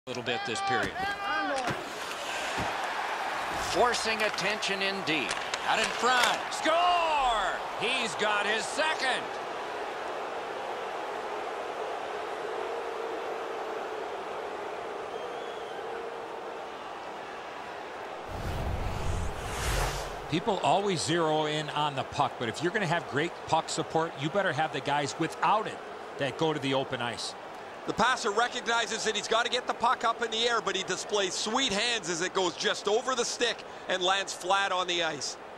A little bit this period. Forcing attention indeed. Out in front. Score! He's got his second. People always zero in on the puck, but if you're going to have great puck support, you better have the guys without it that go to the open ice. The passer recognizes that he's got to get the puck up in the air, but he displays sweet hands as it goes just over the stick and lands flat on the ice.